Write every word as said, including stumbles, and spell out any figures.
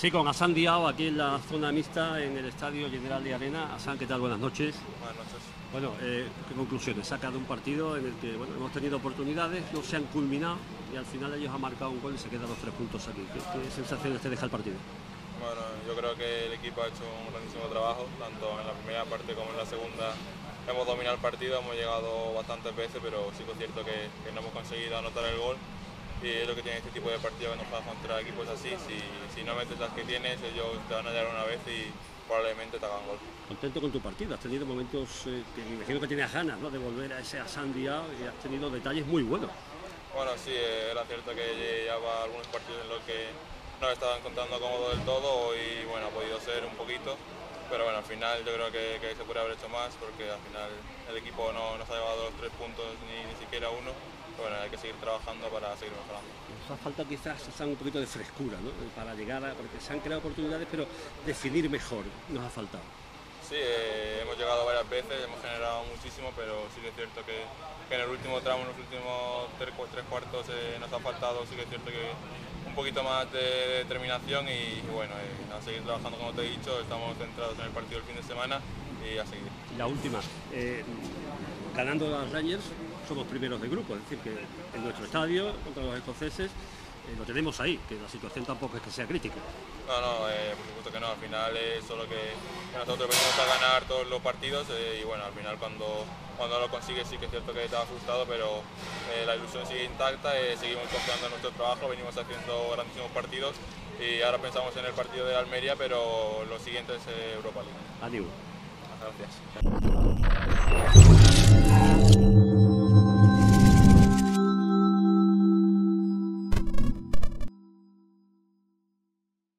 Sí, con Hassan Diao aquí en la zona mixta en el Estadio General de Arena. Hassan, ¿qué tal? Buenas noches. Buenas noches. Bueno, eh, ¿qué conclusiones saca de un partido en el que bueno, hemos tenido oportunidades, no se han culminado y al final ellos han marcado un gol y se quedan los tres puntos aquí? ¿Qué, qué sensaciones te deja el partido? Bueno, yo creo que el equipo ha hecho un grandísimo trabajo, tanto en la primera parte como en la segunda. Hemos dominado el partido, hemos llegado bastantes veces, pero sí que es cierto que, que no hemos conseguido anotar el gol. Y es lo que tiene este tipo de partido que nos juegas contra equipos así. Si, si no metes las que tienes, ellos te van a llegar una vez y probablemente te hagan gol. Contento con tu partido, has tenido momentos eh, que me imagino que tenías ganas, ¿no?, de volver a ese Hassan Diao y has tenido detalles muy buenos. Bueno, sí, eh, era cierto que llevaba algunos partidos en los que no me estaba encontrando cómodo del todo y bueno, ha podido ser un poquito. Pero bueno, al final yo creo que, que se podría haber hecho más porque al final el equipo no nos ha llevado los tres puntos ni, ni siquiera uno. Pero bueno, hay que seguir trabajando para seguir mejorando. Nos ha faltado quizás un poquito de frescura, ¿no?, para llegar a, porque se han creado oportunidades, pero definir mejor nos ha faltado. Sí, eh, hemos llegado varias veces, hemos generado muchísimo, pero sí que es cierto que, que en el último tramo, en los últimos tres, tres cuartos eh, nos ha faltado, sí que es cierto que un poquito más de determinación y, y bueno, eh, a seguir trabajando como te he dicho, estamos centrados en el partido del fin de semana y a seguir. La última, eh, ganando a los Rangers somos primeros de grupo, es decir, que en nuestro estadio contra los escoceses eh, lo tenemos ahí, que la situación tampoco es que sea crítica. No, no, eh, por supuesto que no, al final es solo que, que nosotros venimos a ganar todos los partidos eh, y bueno, al final cuando, cuando lo consigues sí que es cierto que te ha frustrado, pero eh, la ilusión sigue intacta, eh, seguimos confiando en nuestro trabajo, venimos haciendo grandísimos partidos y ahora pensamos en el partido de Almería, pero lo siguiente es eh, Europa League. Adiós. Gracias.